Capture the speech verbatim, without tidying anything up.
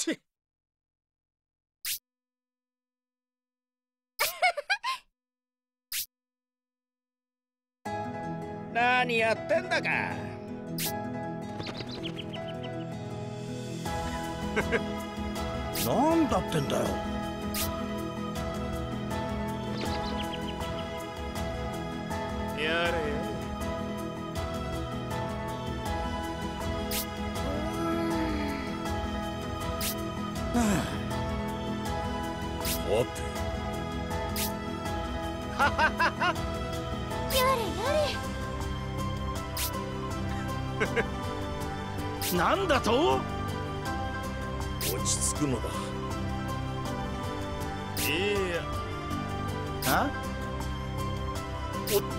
ち何やってんだか。なんだってんだよ。やれやれ。はて。はははは。 やれやれ。 なんだと？ 落ち着くのだ。 いや。は？おっと。